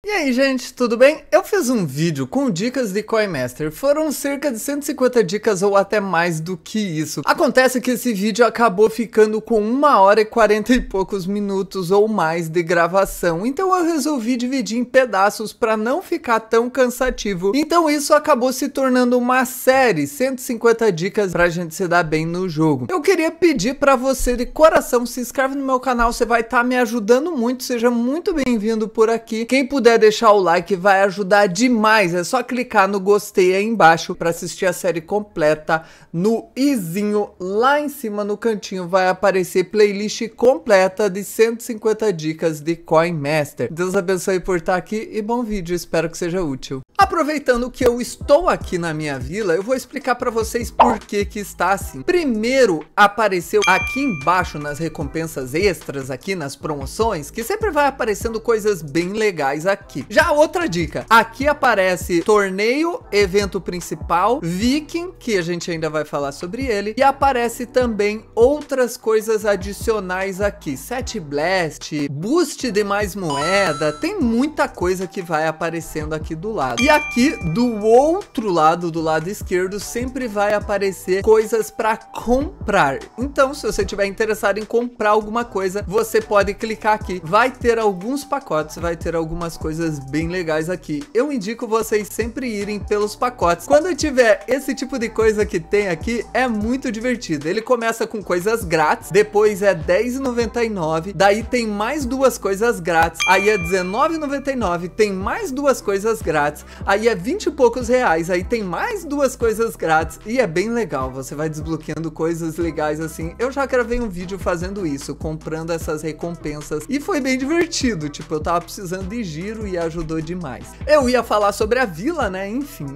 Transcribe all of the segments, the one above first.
E aí, gente, tudo bem? Eu fiz um vídeo com dicas de Coin Master. Foram cerca de 150 dicas ou até mais do que isso. Acontece que esse vídeo acabou ficando com 1h e 40 e poucos minutos ou mais de gravação. Então eu resolvi dividir em pedaços para não ficar tão cansativo. Então isso acabou se tornando uma série, 150 dicas pra gente se dar bem no jogo. Eu queria pedir para você de coração, se inscreve no meu canal, você vai estar me ajudando muito. Seja muito bem-vindo por aqui. Quem puder deixar o like vai ajudar demais, é só clicar no gostei aí embaixo para assistir a série completa. No izinho lá em cima no cantinho vai aparecer playlist completa de 150 dicas de Coin Master. Deus abençoe por estar aqui e bom vídeo, espero que seja útil. Aproveitando que eu estou aqui na minha vila, eu vou explicar para vocês por que está assim. Primeiro, apareceu aqui embaixo nas recompensas extras, aqui nas promoções, que sempre vai aparecendo coisas bem legais aqui. Já outra dica, aqui aparece torneio, evento principal, Viking, que a gente ainda vai falar sobre ele, e aparece também outras coisas adicionais aqui, Set Blast, boost de mais moeda, tem muita coisa que vai aparecendo aqui do lado. E aqui do outro lado, do lado esquerdo, sempre vai aparecer coisas para comprar. Então, se você estiver interessado em comprar alguma coisa, você pode clicar aqui. Vai ter alguns pacotes, vai ter algumas coisas bem legais aqui. Eu indico vocês sempre irem pelos pacotes. Quando tiver esse tipo de coisa que tem aqui, é muito divertido. Ele começa com coisas grátis, depois é R$10,99, daí tem mais duas coisas grátis, aí é R$19,99, tem mais duas coisas grátis, aí é 20 e poucos reais, aí tem mais duas coisas grátis, e é bem legal, você vai desbloqueando coisas legais assim. Eu já gravei um vídeo fazendo isso, comprando essas recompensas, e foi bem divertido, tipo, eu tava precisando de giro e ajudou demais. Eu ia falar sobre a vila, né, enfim.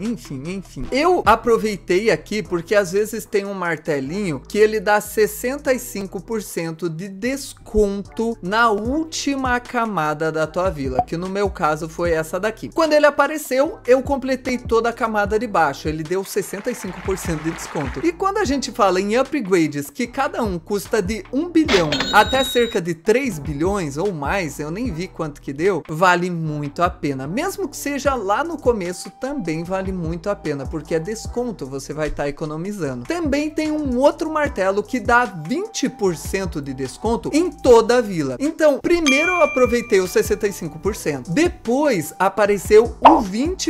Eu aproveitei aqui porque às vezes tem um martelinho que ele dá 65% de desconto na última camada da tua vila, que no meu caso foi essa daqui. Quando ele apareceu, eu completei toda a camada de baixo, ele deu 65% de desconto. E quando a gente fala em upgrades, que cada um custa de 1 bilhão até cerca de 3 bilhões ou mais, eu nem vi quanto que deu, vale muito a pena. Mesmo que seja lá no começo, também vale muito a pena, porque é desconto, você vai estar economizando. Também tem um outro martelo que dá 20% de desconto em toda a vila. Então, primeiro eu aproveitei os 65%, depois apareceu o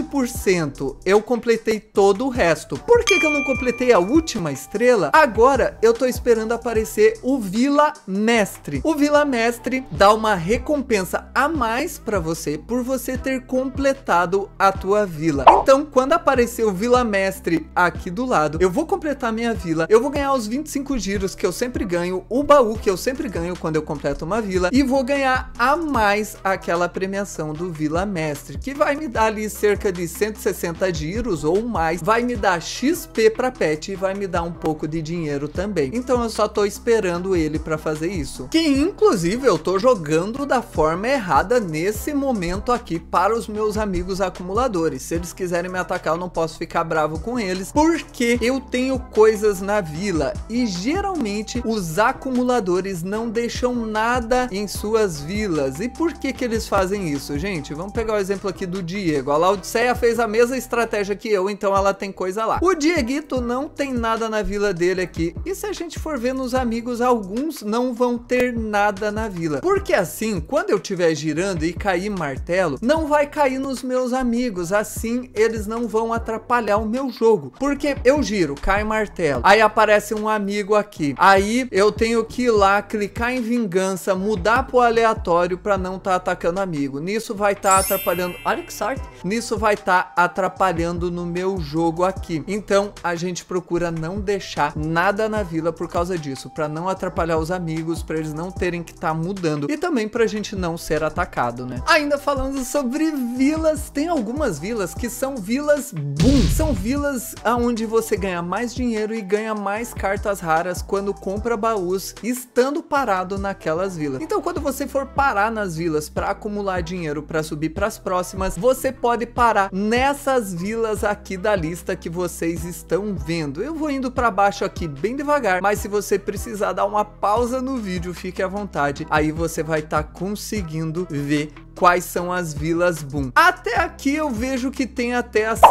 20%, eu completei todo o resto. Por que que eu não completei a última estrela? Agora eu tô esperando aparecer o Vila Mestre. O Vila Mestre dá uma recompensa a mais para você por você ter completado a tua vila. Então, quando aparecer o Vila Mestre aqui do lado, eu vou completar minha vila, eu vou ganhar os 25 giros que eu sempre ganho, o baú que eu sempre ganho quando eu completo uma vila, e vou ganhar a mais aquela premiação do Vila Mestre, que vai me dar ali cerca de 160 giros ou mais, vai me dar XP para pet e vai me dar um pouco de dinheiro também. Então eu só tô esperando ele para fazer isso, que inclusive eu tô jogando da forma errada nesse momento aqui para os meus amigos acumuladores. Se eles quiserem me atacar, eu não posso ficar bravo com eles, porque eu tenho coisas na vila e geralmente os acumuladores não deixam nada em suas vilas. E por que que eles fazem isso, gente? Vamos pegar o exemplo aqui do Diego. A Laodiceia fez a mesma estratégia que eu, então ela tem coisa lá. O Dieguito não tem nada na vila dele aqui. E se a gente for ver nos amigos, alguns não vão ter nada na vila. Porque assim, quando eu estiver girando e cair martelo, não vai cair nos meus amigos, assim eles não vão atrapalhar o meu jogo, porque eu giro, cai martelo, aí aparece um amigo aqui, aí eu tenho que ir lá, clicar em vingança, mudar pro aleatório para não estar atacando amigo, nisso vai estar atrapalhando, olha que sorte, nisso vai estar atrapalhando no meu jogo aqui. Então a gente procura não deixar nada na vila por causa disso, para não atrapalhar os amigos, para eles não terem que estar mudando, e também pra gente não ser atacado, né? Ainda falando sobre vilas, tem algumas vilas que são vilas boom, são vilas aonde você ganha mais dinheiro e ganha mais cartas raras quando compra baús estando parado naquelas vilas. Então quando você for parar nas vilas para acumular dinheiro para subir para as próximas, você pode parar nessas vilas aqui da lista que vocês estão vendo. Eu vou indo para baixo aqui bem devagar, mas se você precisar dar uma pausa no vídeo, fique à vontade, aí você vai estar conseguindo ver quais são as vilas boom. Até aqui eu vejo que tem até a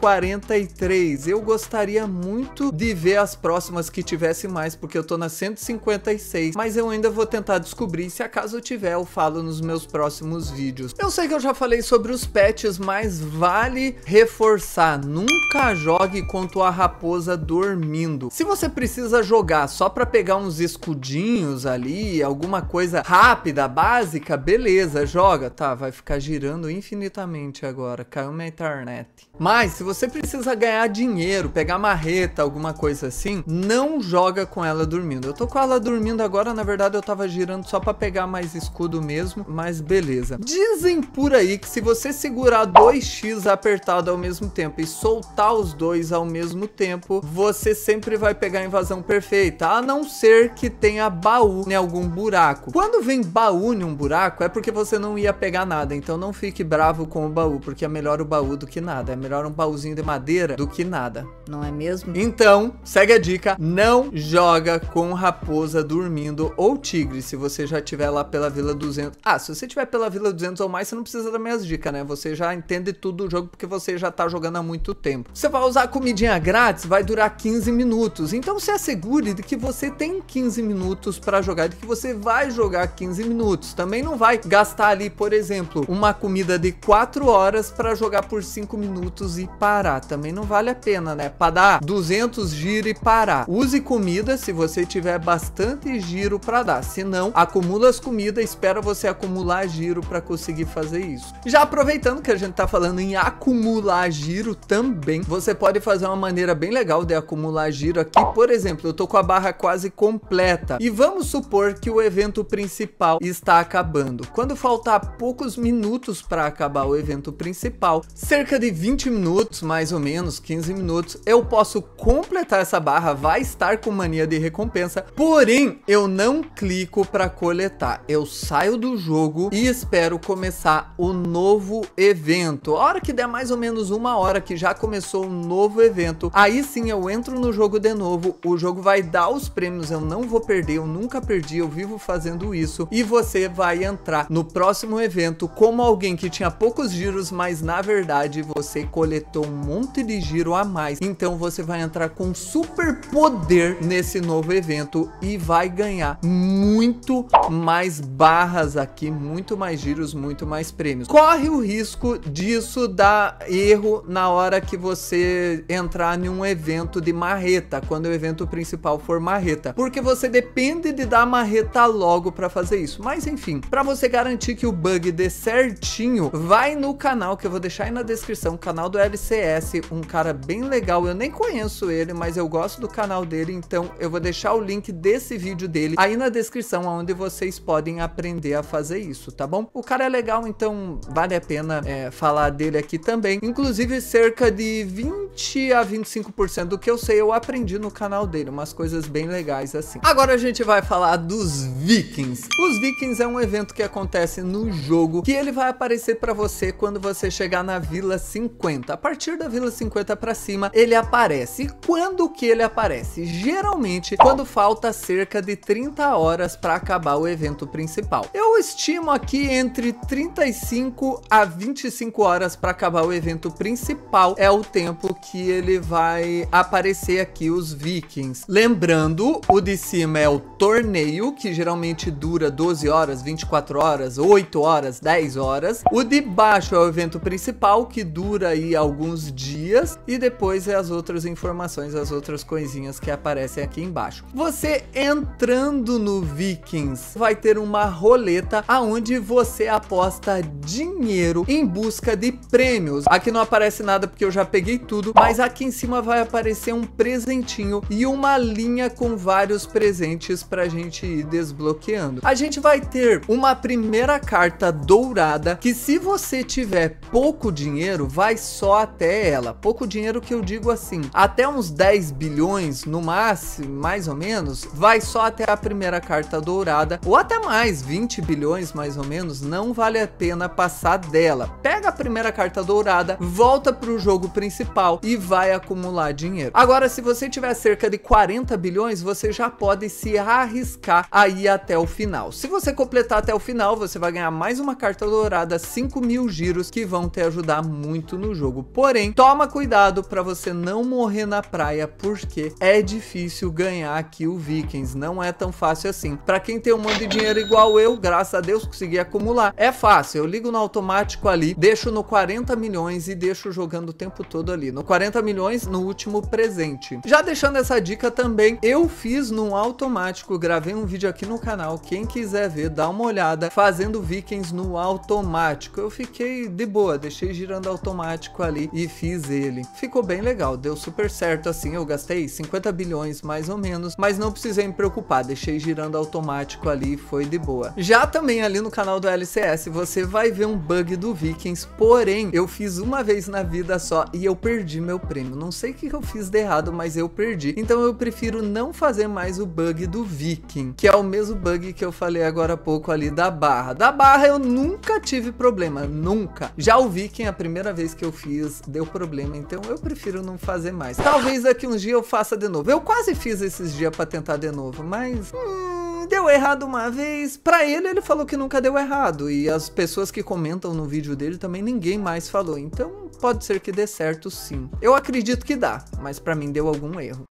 143. Eu gostaria muito de ver as próximas que tivesse mais, porque eu tô na 156, mas eu ainda vou tentar descobrir. Se acaso eu tiver, eu falo nos meus próximos vídeos. Eu sei que eu já falei sobre os pets, mas vale reforçar: nunca jogue com tua raposa dormindo. Se você precisa jogar só pra pegar uns escudinhos ali, alguma coisa rápida, básica, beleza, joga. Tá, vai ficar girando infinitamente agora, caiu minha internet. Mas se você precisa ganhar dinheiro, pegar marreta, alguma coisa assim, não joga com ela dormindo. Eu tô com ela dormindo agora, na verdade eu tava girando só pra pegar mais escudo mesmo, mas beleza. Dizem por aí que se você segurar 2x apertado ao mesmo tempo e soltar os dois ao mesmo tempo, você sempre vai pegar a invasão perfeita, a não ser que tenha baú em algum buraco. Quando vem baú em um buraco, é porque você não ia pegar nada, então não fique bravo com o baú, porque é melhor o baú do que nada, é melhor um baúzinho de madeira do que nada. Não é mesmo? Então, segue a dica, não joga com raposa dormindo ou tigre, se você já tiver lá pela Vila 200. Ah, se você tiver pela Vila 200 ou mais, você não precisa das minhas dicas, né? Você já entende tudo do jogo, porque você já tá jogando há muito tempo. Você vai usar a comidinha grátis, vai durar 15 minutos, então se assegure de que você tem 15 minutos para jogar, de que você vai jogar 15 minutos. Também não vai gastar ali, por exemplo, uma comida de 4 horas para jogar por 5 minutos e parar. Também não vale a pena, né? Para dar 200 giro e parar. Use comida se você tiver bastante giro para dar. Se não, acumula as comidas, espera você acumular giro para conseguir fazer isso. Já aproveitando que a gente tá falando em acumular giro também, você pode fazer uma maneira bem legal de acumular giro aqui. Por exemplo, eu tô com a barra quase completa e vamos supor que o evento principal está acabando. Quando faltar poucos minutos para acabar o evento principal, cerca de 20 minutos, mais ou menos 15 minutos, eu posso completar essa barra, vai estar com mania de recompensa, porém eu não clico para coletar, eu saio do jogo e espero começar o novo evento. A hora que der mais ou menos 1 hora que já começou um novo evento, aí sim eu entro no jogo de novo, o jogo vai dar os prêmios, eu não vou perder, eu nunca perdi, eu vivo fazendo isso, e você vai entrar no próximo evento como alguém que tinha poucos giros, mas na verdade você coletou um monte de giro a mais, então você vai entrar com super poder nesse novo evento e vai ganhar muito mais barras aqui, muito mais giros, muito mais prêmios. Corre o risco disso dar erro na hora que você entrar em um evento de marreta, quando o evento principal for marreta, porque você depende de dar marreta logo para fazer isso. Mas enfim, para você garantir que o bug dê certinho, vai no canal que eu vou deixar aí na descrição, o canal do LCS, um cara bem legal, eu nem conheço ele, mas eu gosto do canal dele, então eu vou deixar o link desse vídeo dele aí na descrição, onde vocês podem aprender a fazer isso, tá bom? O cara é legal, então vale a pena falar dele aqui também. Inclusive, cerca de 20 a 25% do que eu sei, eu aprendi no canal dele, umas coisas bem legais assim. Agora a gente vai falar dos Vikings. Os Vikings é um evento que acontece no jogo, que ele vai aparecer para você quando você chegar na Vila 50. A partir da Vila 50 para cima, ele aparece. E quando que ele aparece? Geralmente, quando falta cerca de 30 horas para acabar o evento principal. Eu estimo aqui entre 35 a 25 horas para acabar o evento principal. É o tempo que ele vai aparecer aqui, os Vikings. Lembrando, o de cima é o torneio, que geralmente dura 12 horas, 24 horas, 8 horas, 10 horas. O de baixo é o evento principal, que dura aí alguns dias. E depois é as outras informações, as outras coisinhas que aparecem aqui embaixo. Você entrando no Vikings, vai ter uma roleta aonde você aposta dinheiro em busca de prêmios. Aqui não aparece nada porque eu já peguei tudo, mas aqui em cima vai aparecer um presentinho e uma linha com vários presentes pra gente ir desbloqueando. A gente vai ter uma primeira carta dourada, que se você tiver pouco dinheiro, vai só até ela. Pouco dinheiro que eu digo assim, até uns 10 bilhões no máximo, mais ou menos, vai só até a primeira carta dourada, ou até mais, 20 bilhões mais ou menos, não vale a pena passar dela. Pega a primeira carta dourada, volta pro jogo principal e vai acumular dinheiro. Agora, se você tiver cerca de 40 bilhões, você já pode se arriscar a ir até o final. Se você completar até o final, você vai ganhar mais mais uma carta dourada, 5.000 giros, que vão te ajudar muito no jogo. Porém, toma cuidado para você não morrer na praia, porque é difícil ganhar aqui o Vikings, não é tão fácil assim. Para quem tem um monte de dinheiro igual eu, graças a Deus consegui acumular, é fácil. Eu ligo no automático ali, deixo no 40 milhões e deixo jogando o tempo todo ali. No 40 milhões no último presente. Já deixando essa dica também, eu fiz no automático, gravei um vídeo aqui no canal, quem quiser ver, dá uma olhada, fazendo Vikings no automático. Eu fiquei de boa, deixei girando automático ali e fiz ele. Ficou bem legal, deu super certo assim, eu gastei 50 bilhões mais ou menos, mas não precisei me preocupar, deixei girando automático ali e foi de boa. Já também ali no canal do LCS, você vai ver um bug do Vikings, porém, eu fiz uma vez na vida só e eu perdi meu prêmio. Não sei o que eu fiz de errado, mas eu perdi. Então eu prefiro não fazer mais o bug do Viking, que é o mesmo bug que eu falei agora há pouco ali da barra. Da barra eu nunca tive problema, nunca. Já o Viking, a primeira vez que eu fiz, deu problema, então eu prefiro não fazer mais. Talvez daqui uns dias eu faça de novo. Eu quase fiz esses dias pra tentar de novo, mas... deu errado uma vez. Pra ele falou que nunca deu errado. E as pessoas que comentam no vídeo dele também ninguém mais falou. Então pode ser que dê certo sim. Eu acredito que dá, mas pra mim deu algum erro.